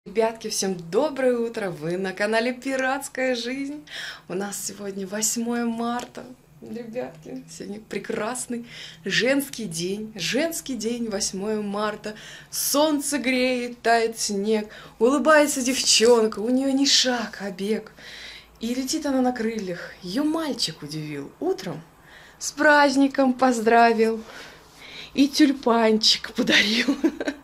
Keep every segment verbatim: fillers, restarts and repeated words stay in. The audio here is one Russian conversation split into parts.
Ребятки, всем доброе утро! Вы на канале Пиратская жизнь. У нас сегодня восьмое марта. Ребятки, сегодня прекрасный женский день. Женский день, восьмое марта. Солнце греет, тает снег. Улыбается девчонка, у нее не шаг, а бег. И летит она на крыльях. Ее мальчик удивил. Утром с праздником поздравил. И тюльпанчик подарил.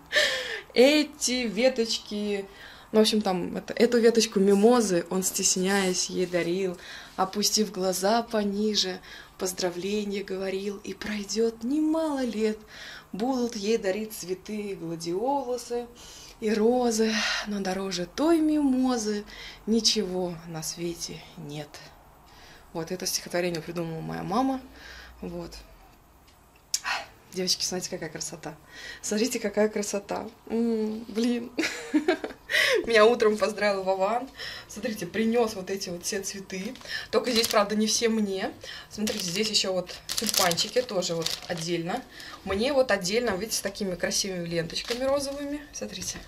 Эти веточки, ну, в общем, там, это, эту веточку мимозы он, стесняясь, ей дарил, опустив глаза пониже, поздравления говорил, и пройдет немало лет, будут ей дарить цветы, гладиолусы и розы, но дороже той мимозы ничего на свете нет. Вот это стихотворение придумала моя мама, вот. Девочки, смотрите, какая красота. Смотрите, какая красота. М-м, блин. Меня утром поздравил Вован. Смотрите, принес вот эти вот все цветы. Только здесь, правда, не все мне. Смотрите, здесь еще вот тюльпанчики тоже вот отдельно. Мне вот отдельно, видите, с такими красивыми ленточками розовыми. Смотрите.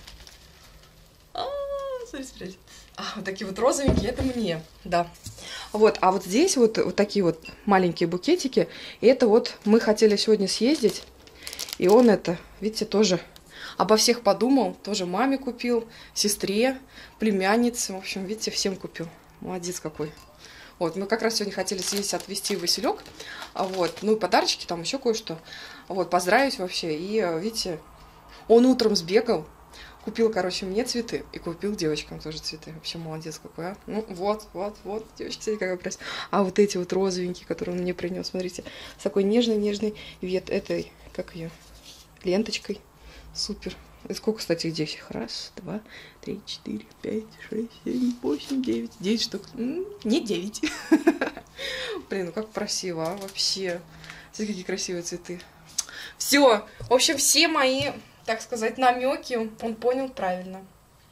А-а-а, смотрите, смотрите. А, вот такие вот розовенькие, это мне, да. Вот, а вот здесь вот, вот такие вот маленькие букетики. И это вот мы хотели сегодня съездить. И он это, видите, тоже обо всех подумал. Тоже маме купил, сестре, племяннице. В общем, видите, всем купил. Молодец какой. Вот, мы как раз сегодня хотели съездить, отвезти Василек. Вот, ну и подарочки, там еще кое-что. Вот, поздравить вообще. И, видите, он утром сбегал. Купил, короче, мне цветы и купил девочкам тоже цветы. Вообще молодец какой, а. Ну, вот, вот, вот, девочки, смотрите, какая прелесть. А вот эти вот розовенькие, которые он мне принес, смотрите, с такой нежной-нежной вет этой, как ее, ленточкой. Супер. И сколько, кстати, здесь их? Раз, два, три, четыре, пять, шесть, семь, восемь, девять. Девять штук. Не девять. Блин, ну как красиво, а, вообще. Смотрите, какие красивые цветы. Все. В общем, все мои, так сказать, намеки он понял правильно.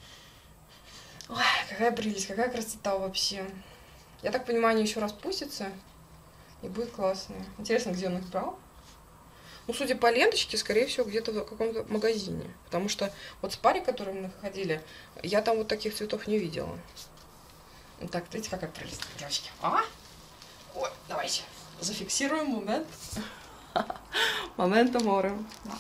Ой, какая прелесть, какая красота вообще. Я так понимаю, они еще распустятся и будет классно. Интересно, где он их брал? Ну, судя по ленточке, скорее всего, где-то в каком-то магазине. Потому что вот с парой, которой мы ходили, я там вот таких цветов не видела. Так, видите, какая прелесть, девочки. А? Ой, давайте зафиксируем момент. Момент море.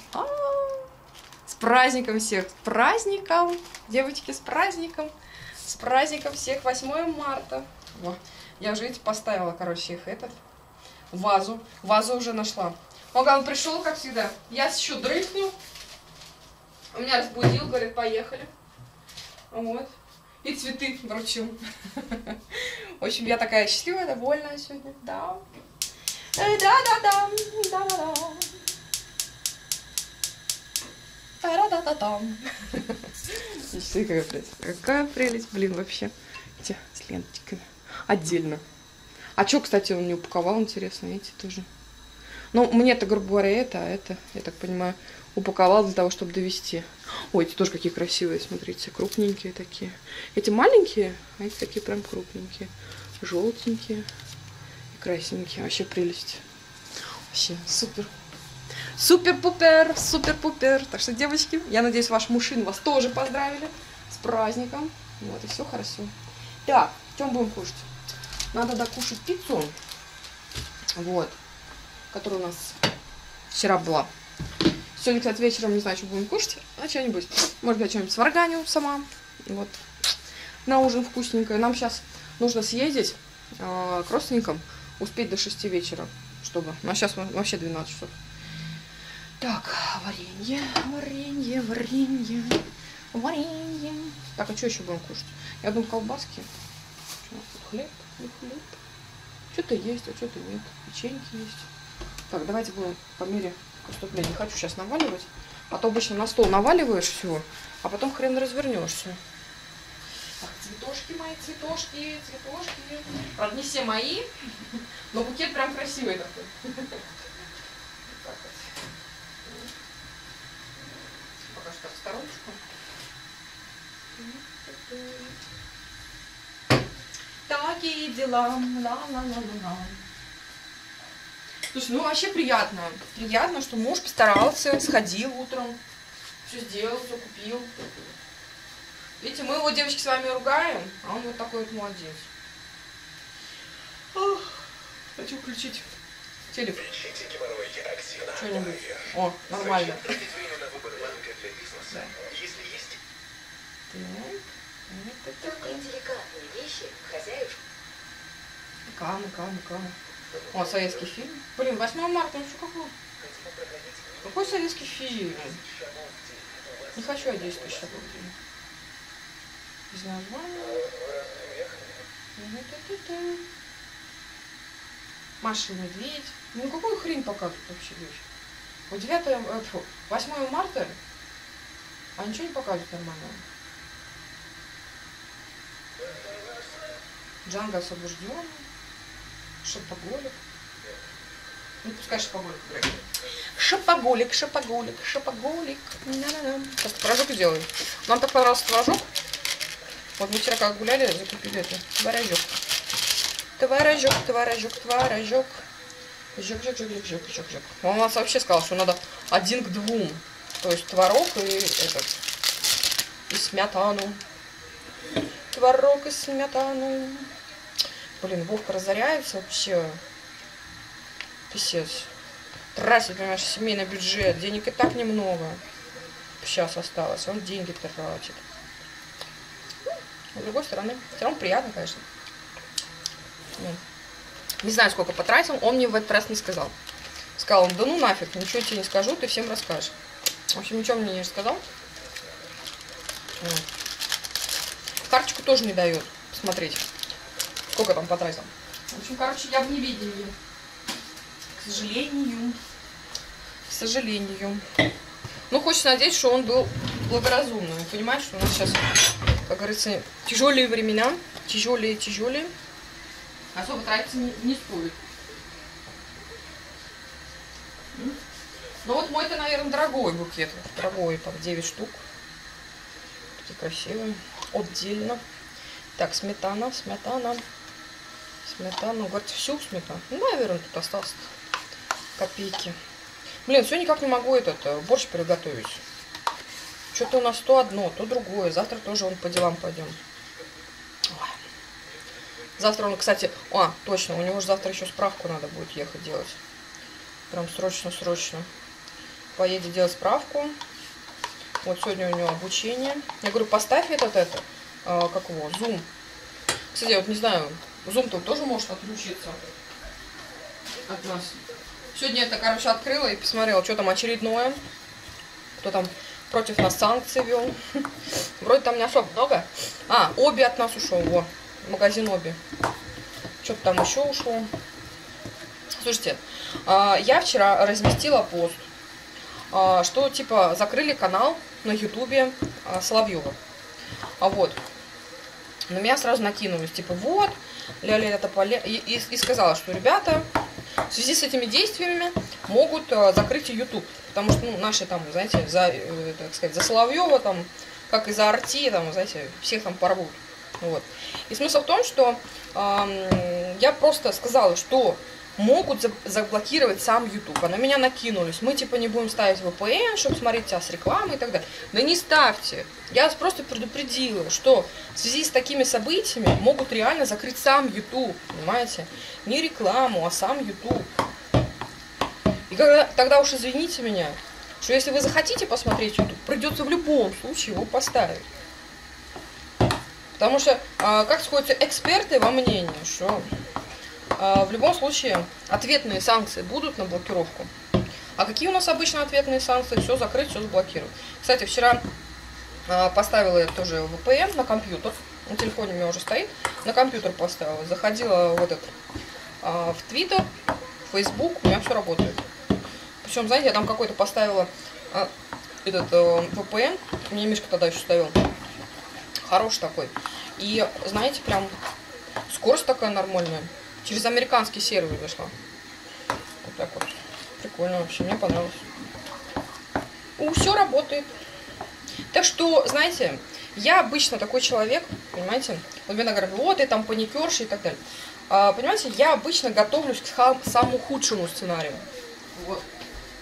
С праздником всех, с праздником, девочки, с праздником, с праздником всех, восьмое марта. Во. Я уже, видите, поставила, короче, их этот, вазу, вазу уже нашла. Он пришел, как всегда, я еще дрыхну, он меня разбудил, говорит, поехали, вот, и цветы вручил. В общем, я такая счастливая, довольная сегодня, да, да-да-да, да-да-да. Та-ра-та-та-там. Какая прелесть. Какая прелесть, блин, вообще. Эти с ленточками. Отдельно. А что, кстати, он не упаковал, интересно, видите, тоже. Ну, мне-то, грубо говоря, это, а это, я так понимаю, упаковал для того, чтобы довести. Ой, эти тоже какие красивые, смотрите, крупненькие такие. Эти маленькие, а эти такие прям крупненькие. Желтенькие и красненькие. Вообще прелесть. Вообще супер. Супер-пупер, супер-пупер. Так что, девочки, я надеюсь, ваш мужчин вас тоже поздравили с праздником. Вот, и все хорошо. Так, что мы будем кушать? Надо докушать пиццу. Вот. Которая у нас вчера была. Сегодня, кстати, вечером не знаю, что будем кушать. А что-нибудь. Может быть, что-нибудь сварганю сама. Вот. На ужин вкусненькое. Нам сейчас нужно съездить э, к родственникам. Успеть до шести вечера. Чтобы. Ну, а сейчас вообще двенадцать часов. Так, варенье, варенье, варенье, варенье. Так, а что еще будем кушать? Я думаю, колбаски. Что у нас тут? Хлеб, хлеб, хлеб. Что-то есть, а что-то нет. Печеньки есть. Так, давайте будем по мере поступления. Не хочу сейчас наваливать. А то обычно на стол наваливаешь все, а потом хрен развернешься. Так, цветошки мои, цветошки, цветошки. Правда, не все мои, но букет прям красивый такой. Пока что так в стороночку. Такие дела. Ла-ла-ла-ла-ла. Слушай, ну вообще приятно. Приятно, что муж постарался, сходил утром, все сделал, все купил. Видите, мы его, девочки, с вами ругаем, а он вот такой вот молодец. Ох, хочу включить телефон. Что-нибудь. О, нормально. Да. Так. Только деликатные вещи хозяюшку. Кама, кама, кама. О, советский фильм. Блин, восьмое марта, ну что какой? Какой советский фильм? Не хочу я десять тысяч такой фильм. Без названия. Маша и Медведь. Ну какую хрень показывают вообще вещь? Вот девятое, восьмое марта, а ничего не показывают нормально. Джанго освобожден. Шопоголик. Ну пускай шопоголик. Шопоголик, шопоголик, шопоголик. Сейчас творожок сделаем. Нам так понравился творожок. Вот мы вчера как гуляли, закупили это. Творожок. Творожок, творожок, творожок. Жок, жок, жок, жок, жок, жок, жок. Он у нас вообще сказал, что надо один к двум. То есть творог и этот. И сметану. Творог и сметану. Блин, Вовка разоряется вообще. Писец. Тратит, понимаешь, семейный бюджет. Денег и так немного. Сейчас осталось. Он деньги тратит. С другой стороны, все равно приятно, конечно. Не знаю, сколько потратил. Он мне в этот раз не сказал. Сказал он, да ну нафиг, ничего тебе не скажу, ты всем расскажешь. В общем, ничего мне не рассказал. Вот. Карточку тоже не дает посмотреть, сколько там потратил. В общем, короче, я в неведении. К сожалению. К сожалению. Ну, хочется надеяться, что он был благоразумным. Понимаешь, что у нас сейчас, как говорится, тяжелые времена. Тяжелые, тяжелые. Особо тратиться не, не стоит. Ну вот мой-то, наверное, дорогой букет. Дорогой, там, девять штук. Такие красивые. Отдельно. Так, сметана, сметана. Сметана. Говорит, всю сметану. Ну, наверное, тут осталось копейки. Блин, все никак не могу этот борщ приготовить. Что-то у нас то одно, то другое. Завтра тоже он по делам пойдем. Завтра он, кстати, а, точно, у него же завтра еще справку надо будет ехать делать. Прям срочно-срочно. Поедет делать справку. Вот сегодня у него обучение. Я говорю, поставь этот, это, а, как его, Zoom. Кстати, я вот не знаю, Zoom-то тоже может отключиться от нас. Сегодня это, короче, открыла и посмотрела, что там очередное. Кто там против нас санкции вел. Вроде там не особо много. А, Оби от нас ушел, во. Магазин Оби. Что-то там еще ушло. Слушайте, я вчера разместила пост, что типа закрыли канал на ютубе Соловьева. А вот. На меня сразу накинулись, типа, вот, ля-ля, это поле... И, и, и сказала, что ребята в связи с этими действиями могут закрыть YouTube. Потому что, ну, наши там, знаете, за, так сказать, за Соловьева, там, как и за Арти, там, знаете, всех там порвут. Вот. И смысл в том, что э, я просто сказала, что могут заблокировать сам YouTube. А на меня накинулись. Мы типа не будем ставить ви пи эн, чтобы смотреть тебя с рекламой и так далее. Да не ставьте. Я вас просто предупредила, что в связи с такими событиями могут реально закрыть сам YouTube. Понимаете? Не рекламу, а сам YouTube. И когда, тогда уж извините меня, что если вы захотите посмотреть YouTube, придется в любом случае его поставить. Потому что, как сходятся эксперты во мнении, что в любом случае ответные санкции будут на блокировку. А какие у нас обычно ответные санкции? Все закрыть, все заблокировать. Кстати, вчера поставила я тоже ви пи эн на компьютер. На телефоне у меня уже стоит. На компьютер поставила. Заходила в этот, в Твиттер, в Фейсбук. У меня все работает. Причем, знаете, я там какой-то поставила этот ви пи эн. Мне Мишка тогда еще ставил. Хороший такой. И, знаете, прям скорость такая нормальная. Через американский сервер зашла. Вот так вот. Прикольно вообще, мне понравилось. У, все работает. Так что, знаете, я обычно такой человек, понимаете, вот мне говорят, вот, ты там паникерша и так далее. А, понимаете, я обычно готовлюсь к самому худшему сценарию. Вот.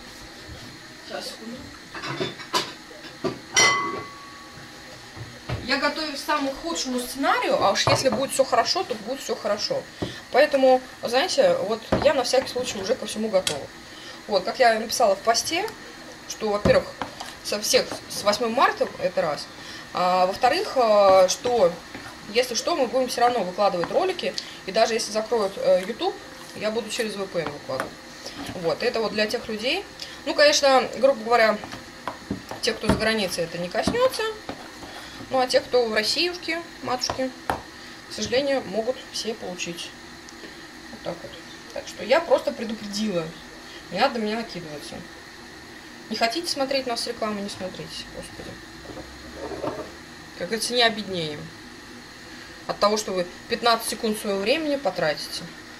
Сейчас, секунду. Я Я готовлюсь к самому худшему сценарию, а уж если будет все хорошо, то будет все хорошо. Поэтому, знаете, вот я на всякий случай уже ко всему готова. Вот, как я написала в посте, что, во-первых, со всех с восьмым марта, это раз. А, во-вторых, что, если что, мы будем все равно выкладывать ролики. И даже если закроют YouTube, я буду через ви пи эн выкладывать. Вот, это вот для тех людей. Ну, конечно, грубо говоря, те, кто за границей, это не коснется. Ну, а те, кто в Россиюшке, матушки, к сожалению, могут все получить. Вот так вот. Так что я просто предупредила. Не надо меня накидываться. Не хотите смотреть нас рекламу, не смотрите, господи. Как говорится, не обеднеем. От того, что вы пятнадцать секунд своего времени потратите.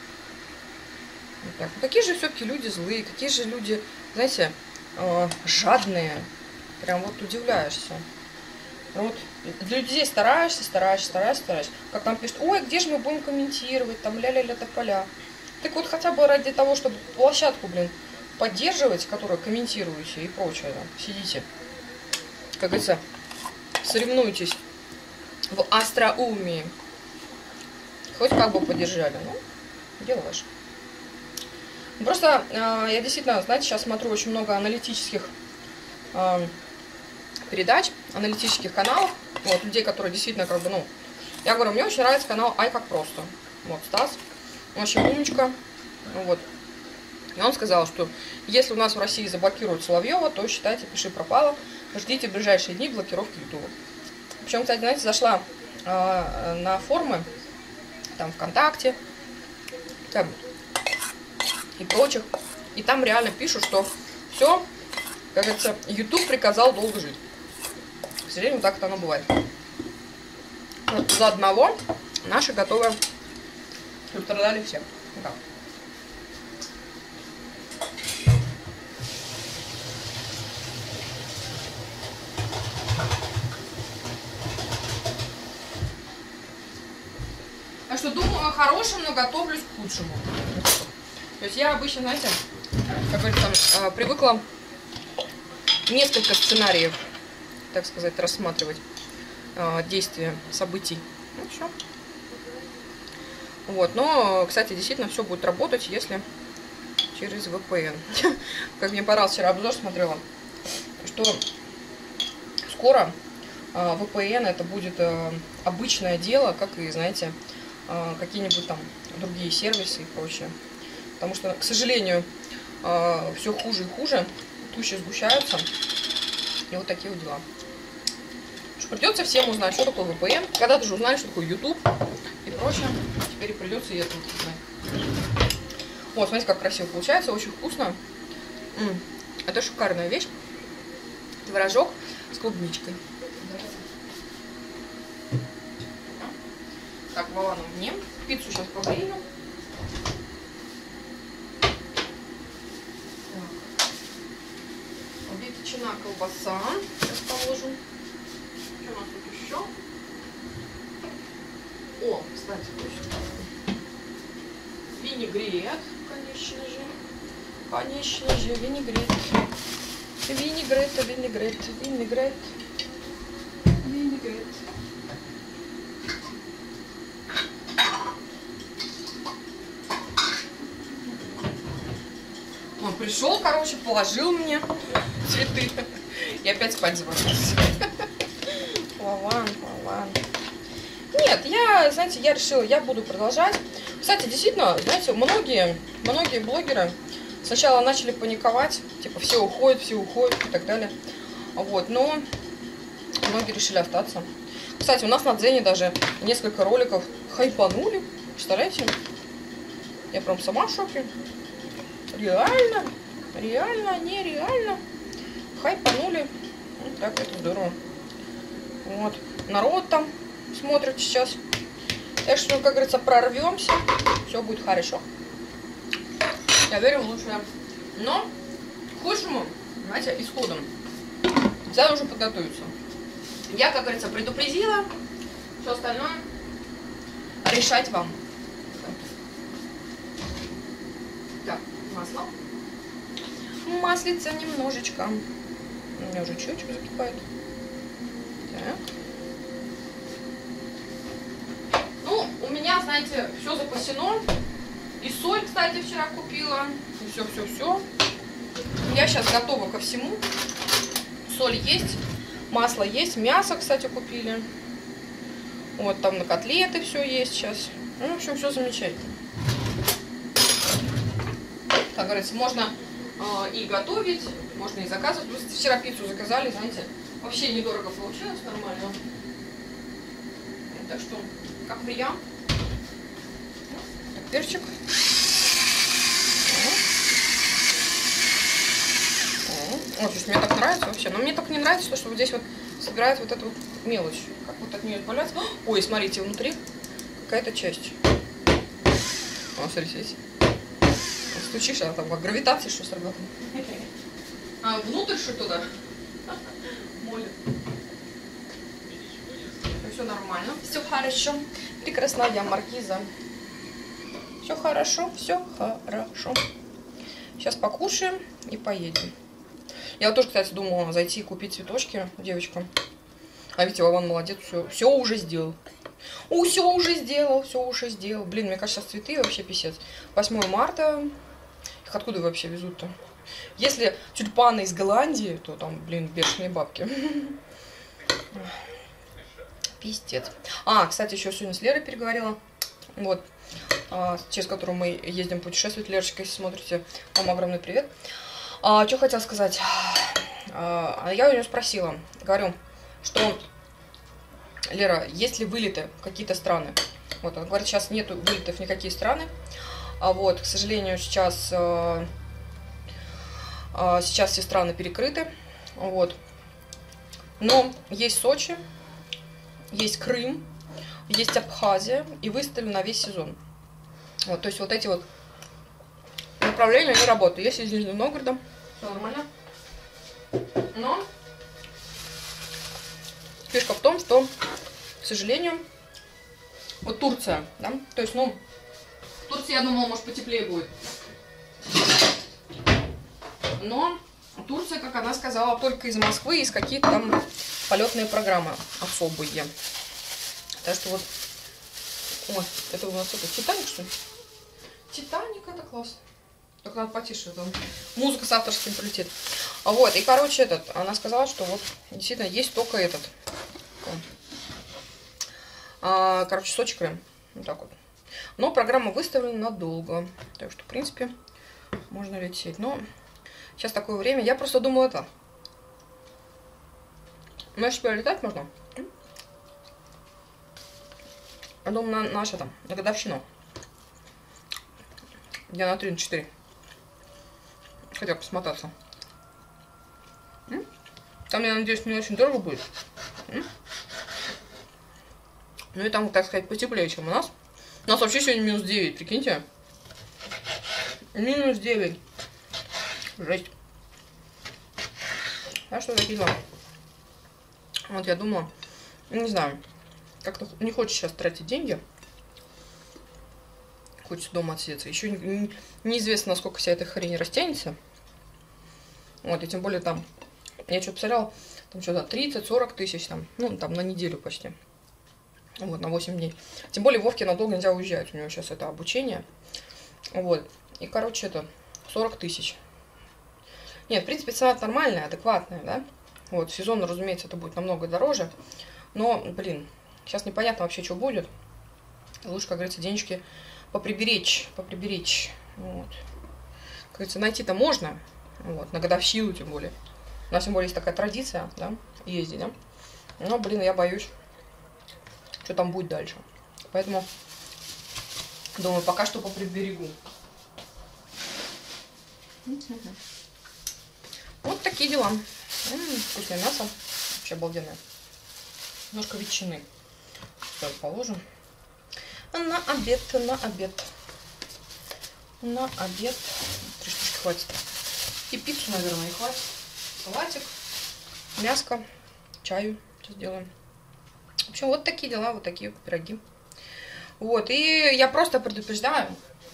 Вот так. Ну, какие же все-таки люди злые, какие же люди, знаете, э, жадные. Прям вот удивляешься. Вот для людей стараешься, стараешься, стараешься, стараешься. Как там пишут, ой, где же мы будем комментировать, там ля-ля-ля тополя. Так вот хотя бы ради того, чтобы площадку, блин, поддерживать, которую комментируете и прочее, да, сидите, как говорится, соревнуетесь в остроумии. Хоть как бы поддержали, ну, дело ваше. Просто э, я действительно, знаете, сейчас смотрю очень много аналитических э, передач, аналитических каналов, вот, людей, которые действительно, как бы, ну, я говорю, мне очень нравится канал Ай как просто, вот, Стас, он вообще умничка, вот, и он сказал, что если у нас в России заблокируют Соловьева, то, считайте, пиши пропало, ждите в ближайшие дни блокировки Ютуба. Причем, кстати, знаете, зашла э, на форумы, там, ВКонтакте, там, и прочих, и там реально пишут, что все, как говорится, YouTube приказал долго жить. К сожалению, так это оно бывает. Вот за одного наши готовы, чтобы страдали все. Вот так что думаю о хорошем, но готовлюсь к худшему. То есть я обычно, знаете, как говорится, привыкла несколько сценариев, так сказать, рассматривать э, действия событий. Ну, все. Вот, но, кстати, действительно все будет работать, если через ви пи эн. Как мне понравился вчера обзор, смотрела, что скоро э, ви пи эн это будет э, обычное дело, как и, знаете, э, какие-нибудь там другие сервисы и прочее. Потому что, к сожалению, э, все хуже и хуже, тучи сгущаются. И вот такие вот дела. Придется всем узнать, что такое ви пи эн. Когда-то же узнали, что такое YouTube и прочее. Теперь придется и это узнать. Вот, смотрите, как красиво получается. Очень вкусно. М-м, это шикарная вещь. Творожок с клубничкой. Так, Вовану мне. Пиццу сейчас погрею. Ветчина, колбаса. Сейчас положу. Что у нас тут еще? О, кстати, точно. Винегрет, конечно же. Конечно же, винегрет. Винегрет, винегрет, винегрет. Винегрет. Он пришел, короче, положил мне цветы. И опять спать завалилась. Вован, Вован. Нет, я, знаете, я решила, я буду продолжать. Кстати, действительно, знаете, многие, многие блогеры сначала начали паниковать, типа все уходят, все уходят и так далее. Вот, но многие решили остаться. Кстати, у нас на Дзене даже несколько роликов хайпанули. Представляете? Я прям сама в шоке. Реально, реально, нереально. Хайпанули. Вот так, это здорово. Вот. Народ там смотрит сейчас. Так что, как говорится, прорвемся. Все будет хорошо. Я верю в лучшее. Но к худшему, знаете, исходом. Всегда нужно подготовиться. Я, как говорится, предупредила. Все остальное решать вам. Так, масло. Маслица немножечко. У меня уже чуть-чуть закипает. Так. меня, знаете, все запасено. И соль, кстати, вчера купила. И все-все-все. Я сейчас готова ко всему. Соль есть, масло есть, мясо, кстати, купили. Вот там на котлеты все есть сейчас. Ну, в общем, все замечательно. Как говорится, можно э, и готовить, можно и заказывать. Просто вчера пиццу заказали, знаете, вообще недорого получилось, нормально. Так что, как вариант. Так, перчик. О, слушай, мне так нравится вообще. Но мне так не нравится, то, что вот здесь вот собирает вот эту вот мелочь. Как вот от нее избавляться. Ой, смотрите, внутри какая-то часть. О, смотрите, здесь. Стучишь, а там гравитация что сработала. А внутрь что туда? Молит. Все нормально. Все хорошо. Прекрасная маркиза. Все хорошо, все хорошо. Сейчас покушаем и поедем. Я вот тоже, кстати, думала зайти и купить цветочки девочкам. А ведь Вован молодец, все, все уже сделал. О, все уже сделал, все уже сделал. Блин, мне кажется, сейчас цветы вообще писец. восьмое марта. Их откуда вообще везут-то? Если тюльпаны из Голландии, то там, блин, бешеные бабки. Пиздец. А, кстати, еще сегодня с Лерой переговорила. Вот. А, через которую мы ездим путешествовать. Лерочка, если смотрите, вам огромный привет. А, что хотела сказать? А, я у нее спросила. Говорю, что... Лера, есть ли вылеты в какие-то страны? Вот, она говорит, сейчас нету вылетов в никакие страны. А вот, к сожалению, сейчас, э, э, сейчас все страны перекрыты. Вот. Но есть Сочи, есть Крым, есть Абхазия, и выставили на весь сезон. Вот, то есть вот эти вот направления не работают. Есть из Нижнего Новгорода, все нормально. Но фишка в том, что, к сожалению, вот Турция, да, то есть, ну, в Турции, я думала, может, потеплее будет. Но Турция, как она сказала, только из Москвы, из какие-то там полетные программы особые. Так что вот, ой, это у нас это Титаник, что ли? Титаник, это классно. Только надо потише, там музыка с авторским прилетит. А вот, и, короче, этот, она сказала, что вот, действительно, есть только этот. А, короче, Сочи, Крым. Вот так вот. Но программа выставлена надолго. Так что, в принципе, можно лететь. Но сейчас такое время. Я просто думала это. Значит, летать можно. Я думаю, на наша там, на годовщину. Я на три, на четыре. Хотя посмотреться. Там, я надеюсь, не очень дорого будет. Ну и там, так сказать, потеплее, чем у нас. У нас вообще сегодня минус девять, прикиньте. Минус девять. Жесть. А что такие дела? Вот я думала, не знаю, как-то не хочется сейчас тратить деньги. Хочется дома отсидеться. Еще не, не, неизвестно, насколько вся эта хрень растянется. Вот, и тем более там, я что-то посмотрела, там что-то тридцать-сорок тысяч, там, ну, там на неделю почти. Вот, на восемь дней. Тем более Вовке надолго нельзя уезжать. У него сейчас это обучение. Вот. И, короче, это сорок тысяч. Нет, в принципе, цена нормальная, адекватная, да? Вот, сезонно, разумеется, это будет намного дороже. Но, блин, сейчас непонятно вообще, что будет. Лучше, как говорится, денежки поприберечь, поприберечь. Вот. Как говорится, найти-то можно. Вот, на годовщину, тем более. У нас, тем более, есть такая традиция, да, ездить, да? Но, блин, я боюсь, что там будет дальше. Поэтому, думаю, пока что поприберегу. Вот такие дела. М-м, вкусное мясо. Вообще обалденное. Немножко ветчины. Сюда положим. На обед, на обед. На обед. Три штучки хватит. И пиццу, наверное, и хватит. Салатик, мяско, чаю сейчас сделаем. В общем, вот такие дела, вот такие вот пироги. Вот, и я просто предупреждаю,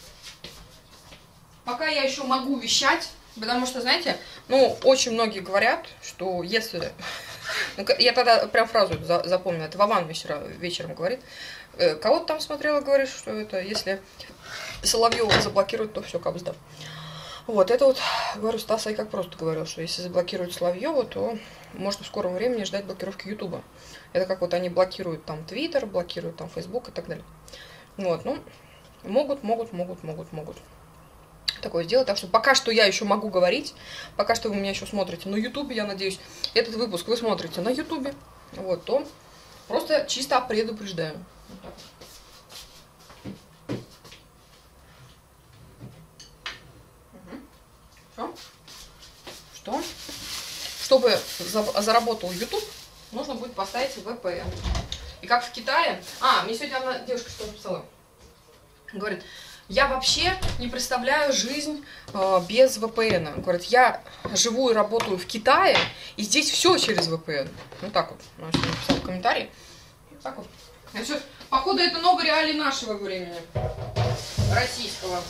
пока я еще могу вещать, потому что, знаете, ну, очень многие говорят, что если Ну, я тогда прям фразу за, запомнила. Это Вован вечера, вечером говорит. Кого-то там смотрела, говорит, что это если Соловьева заблокируют, то все, капсда. Вот, это вот, говорю, Стас и как просто говорил, что если заблокируют Соловьеву, то можно в скором времени ждать блокировки Ютуба. Это как вот они блокируют там Твиттер, блокируют там Фейсбук и так далее. Вот, ну, могут, могут, могут, могут, могут такое сделать. Так что пока что я еще могу говорить, пока что вы меня еще смотрите на Ютубе, я надеюсь, этот выпуск вы смотрите на Ютубе, вот, то просто чисто предупреждаю. Что? Что? Чтобы заработал YouTube, нужно будет поставить ви пи эн. И как в Китае... А, мне сегодня одна девушка что написала. Говорит, я вообще не представляю жизнь э, без ви пи эн. Говорит, я живу и работаю в Китае, и здесь все через ви пи эн. Ну так вот, она сегодня написала в комментарии. Так вот. Значит, походу, это новые реалии нашего времени. Российского.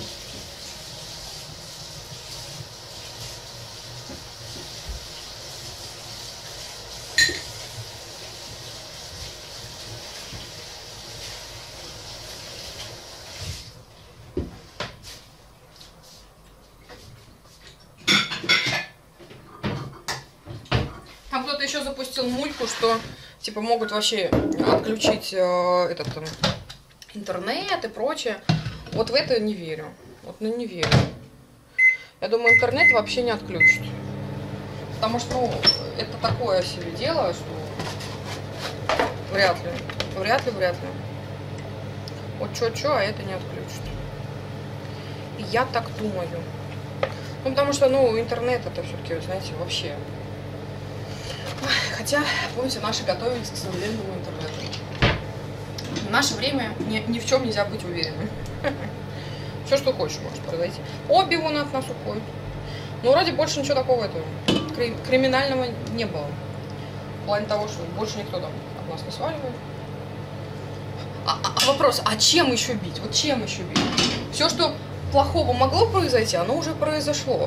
Там кто-то еще запустил мульку, что типа могут вообще отключить э, этот э, интернет и прочее. Вот в это не верю. Вот ну не верю. Я думаю, интернет вообще не отключит. Потому что, ну, это такое себе дело, что вряд ли. Вряд ли, вряд ли. Вот чё-чё, а это не отключит. И я так думаю. Ну, потому что, ну, интернет это все-таки, знаете, вообще. Хотя, помните, наши готовились к современному интернету. В наше время ни, ни в чем нельзя быть уверенным. Все, что хочешь, может произойти. Обе вон от нас уходят. Ну, вроде больше ничего такого этого криминального не было. В плане того, что больше никто там от нас не сваливает. А, а вопрос, а чем еще бить? Вот чем еще бить? Все, что плохого могло произойти, оно уже произошло.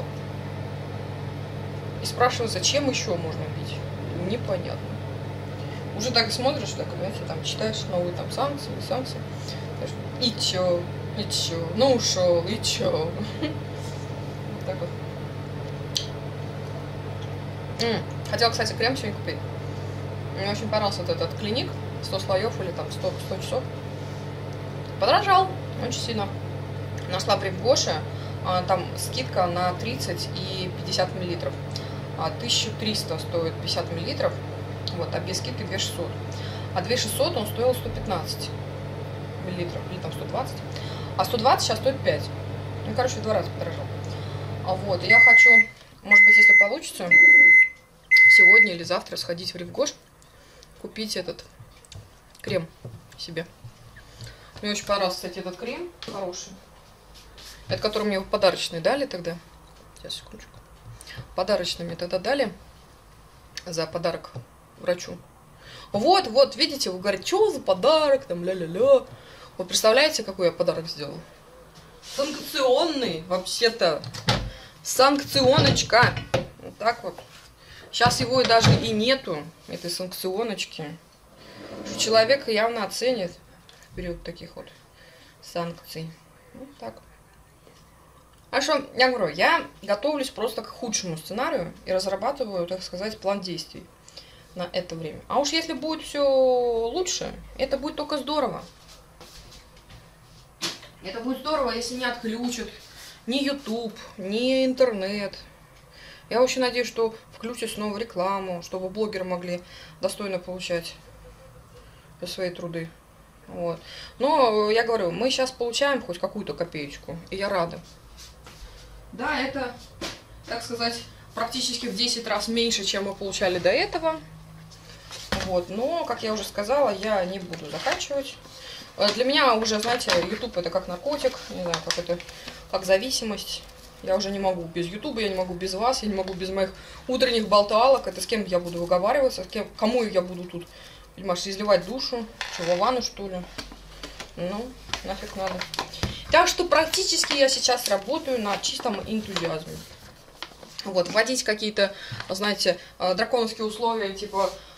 И спрашивается, чем еще можно бить? Непонятно. Уже так смотришь, так, знаете, там читаешь новые там санкции, санкции. И чё, и чё, ну ушел, и чё. Вот так вот. Хотела, кстати, крем сегодня купить. Мне очень понравился вот этот клиник. сто слоев или там сто, сто часов. Подорожал очень сильно. Нашла при Гоше. Там скидка на тридцать и пятьдесят миллилитров. тысяча триста стоит пятьдесят миллилитров. Вот, а без скидки две тысячи шестьсот. А две тысячи шестьсот он стоил сто пятнадцать миллилитров. Или там сто двадцать. А сто двадцать сейчас стоит пять. Ну, короче, в два раза подорожал. А вот, я хочу, может быть, если получится, сегодня или завтра сходить в Рив-Гош, купить этот крем себе. Мне очень понравился, кстати, этот крем. Хороший. Это который мне подарочный дали тогда. Сейчас, секундочку. Подарочный мне тогда дали за подарок врачу. Вот, вот, видите, вы говорите, что за подарок, там, ля-ля-ля. Вы представляете, какой я подарок сделал? Санкционный, вообще-то. Санкционочка. Вот так вот. Сейчас его и даже и нету, этой санкционочки. Человека явно оценит в период таких вот санкций. Вот так. А что, я говорю, я готовлюсь просто к худшему сценарию и разрабатываю, так сказать, план действий на это время. А уж если будет все лучше, это будет только здорово. Это будет здорово, если не отключат ни YouTube, ни интернет. Я очень надеюсь, что включат снова рекламу, чтобы блогеры могли достойно получать за свои труды. Вот. Но я говорю, мы сейчас получаем хоть какую-то копеечку, и я рада. Да, это, так сказать, практически в десять раз меньше, чем мы получали до этого. Вот. Но, как я уже сказала, я не буду заканчивать. Для меня уже, знаете, YouTube это как наркотик, не знаю, как это, как зависимость. Я уже не могу без YouTube, я не могу без вас, я не могу без моих утренних болталок. Это с кем я буду выговариваться, с кем, кому я буду тут, понимаешь, изливать душу, что, Вовану, что ли. Ну, нафиг надо. Так что практически я сейчас работаю на чистом энтузиазме. Вот, вводить какие-то, знаете, драконовские условия, типа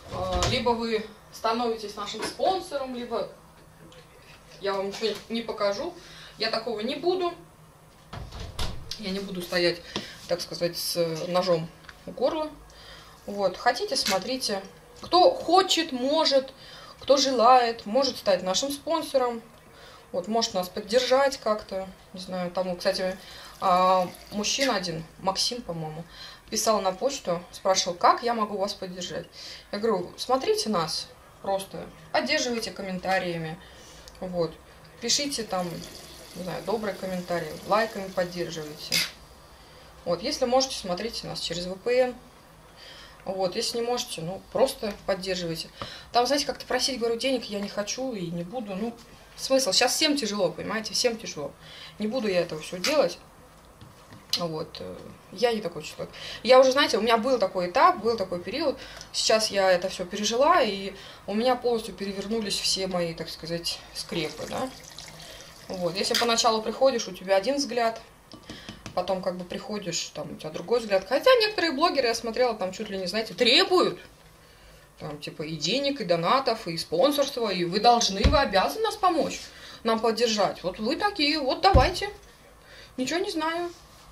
Либо вы становитесь нашим спонсором, либо я вам ничего не покажу. Я такого не буду. Я не буду стоять, так сказать, с ножом у горла. Вот, хотите, смотрите. Кто хочет, может, кто желает, может стать нашим спонсором. Вот, может нас поддержать как-то. Не знаю, там, кстати, мужчина один, Максим, по-моему, писал на почту, спрашивал, как я могу вас поддержать. Я говорю, смотрите нас, просто поддерживайте комментариями, вот, пишите там, не знаю, добрые комментарии, лайками поддерживайте. Вот, если можете, смотрите нас через вэ пэ эн. Вот, если не можете, ну, просто поддерживайте. Там, знаете, как-то просить, говорю, денег я не хочу и не буду, ну, смысл, сейчас всем тяжело, понимаете, всем тяжело. Не буду я этого все делать. Вот, я не такой человек. Я уже, знаете, у меня был такой этап, был такой период. Сейчас я это все пережила, и у меня полностью перевернулись все мои, так сказать, скрепы, да. Вот, если поначалу приходишь, у тебя один взгляд, потом как бы приходишь, там у тебя другой взгляд. Хотя некоторые блогеры, я смотрела, там чуть ли не, знаете, требуют. Там, типа, и денег, и донатов, и спонсорства, и вы должны, вы обязаны нас помочь, нам поддержать. Вот вы такие, вот давайте. Ничего не знаю.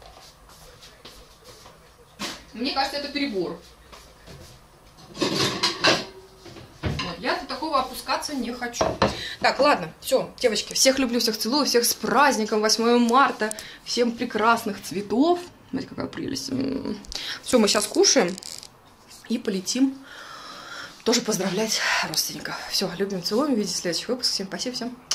Мне кажется, это перебор. Я до такого опускаться не хочу. Так, ладно, все, девочки, всех люблю, всех целую, всех с праздником восьмое марта, всем прекрасных цветов. Смотрите, какая прелесть. Все, мы сейчас кушаем и полетим тоже поздравлять родственников. Все, любим, целуем, увидимся в следующих выпусках. Всем спасибо, всем.